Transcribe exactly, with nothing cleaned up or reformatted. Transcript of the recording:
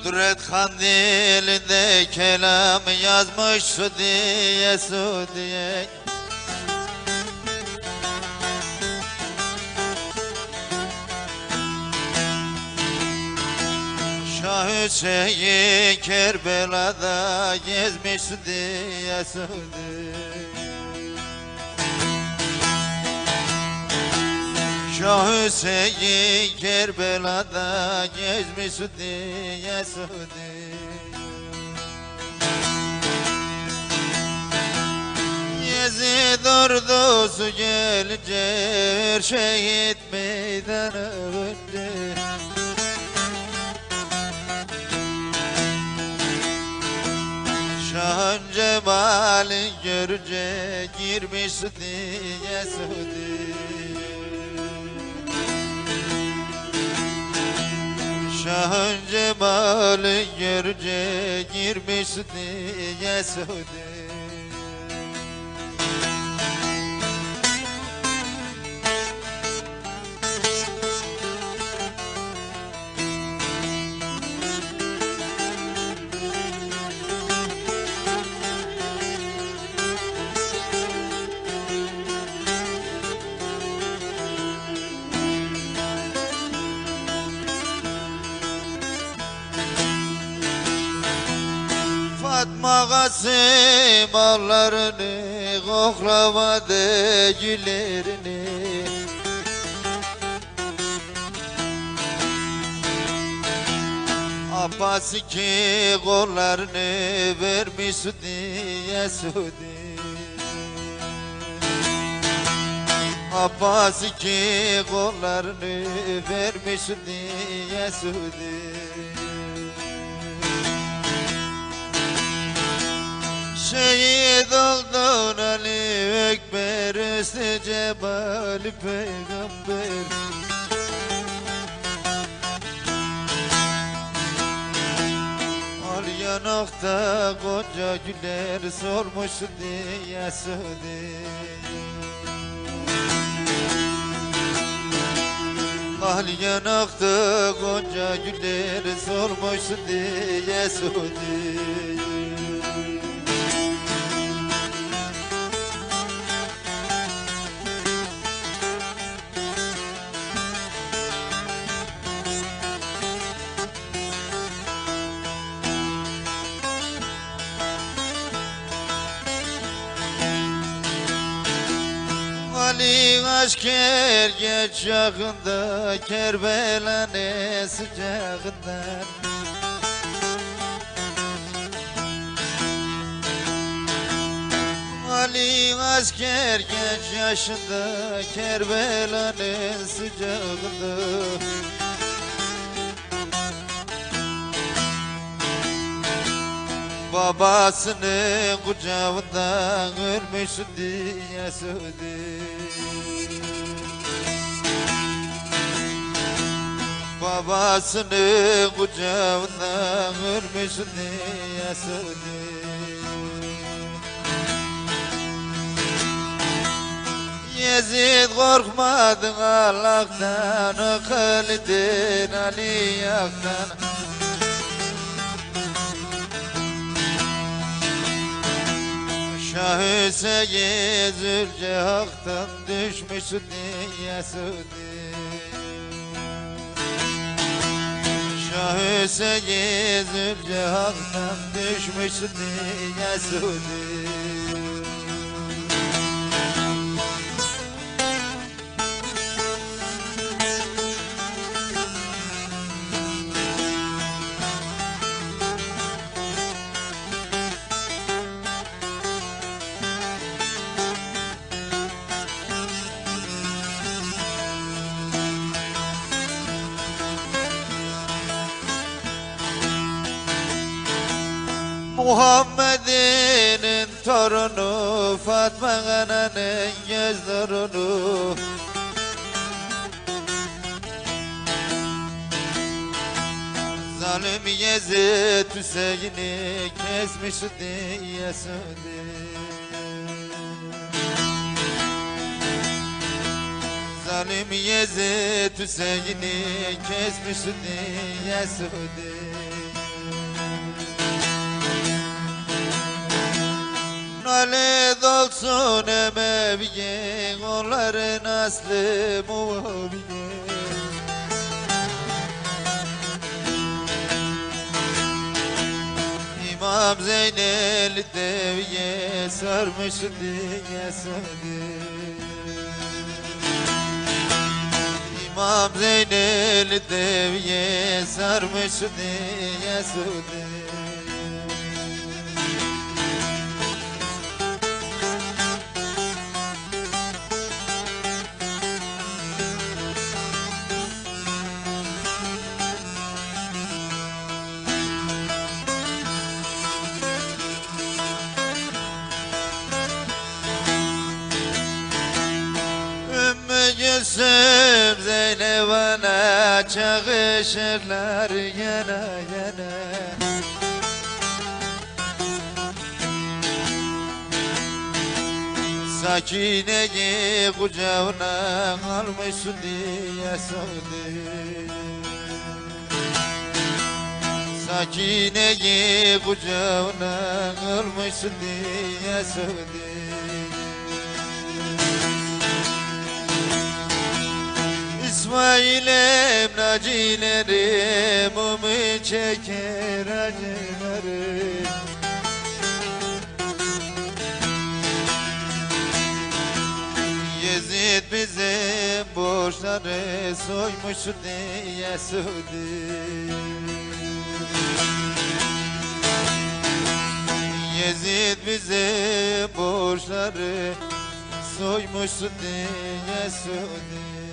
Kudret kandilinde kelam yazmış Sudiye Sudiye. Şah Hüseyin Kerbela'da gezmiş Sudiye Sudiye. Şah Hüseyin Kerbela'da gezmiş Sudiye Sudiye. Yezid ordusu gelince şehit meydana önce. Şahın cemali görünce girmiş Sudiye Sudiye. Şahın cemali görünce girmiş Sudiye Sudiye. Fatma Kasım ağlarını koklamadı güllerini. Abbas iki kollarını vermiş Sudiye Sudiye. Abbas iki kollarını vermiş Sudiye Sudiye. Şehit oldun Ali Ekber, üstü cebali peygamber. Al yanakta gonca güller sormuş diye Sudiye. Al yanakta gonca güller sormuş diye Sudiye. Ali asker geç yakında Kerbela'nın sıcağından. Ali asker genç yaşında Kerbela'nın sıcağında. Babasının kucağından ölmüş diye Sudiye. Babasının kucağından ölmüş diye Sudiye. Yezid korkmadın Allah'tan, Halid'in Ali yaktan. Şah Hüseyin Zülcihak'tan düşmüş diye Sudiye. Şah Hüseyin Zülcihak'tan düşmüş diye Sudiye. Muhammed'in torunu Fatma Ana'nın göz nurunu. Zalim Yezid Hüseyin'i kesmiş diye Sudiye. Zalim Yezid Hüseyin'i kesmiş diye Sudiye. Nalet olsun emeviye, onların aslı muaviye. İmam Zeynel deviye sarmış diye söyledi. İmam Zeynel deviye sarmış diye söyledi. Gülsüm Zeynep ana çağışırlar yana yana. Sakine'yi kucağına almışsın diye söyledi. Sakine'yi kucağına almışsın diye söyledi. İsmail'im nacilerim, mumu çeker acılarım. Yezid bizim borçları soymuş diye söyledi. Yezid bizim borçları soymuş diye söyledi.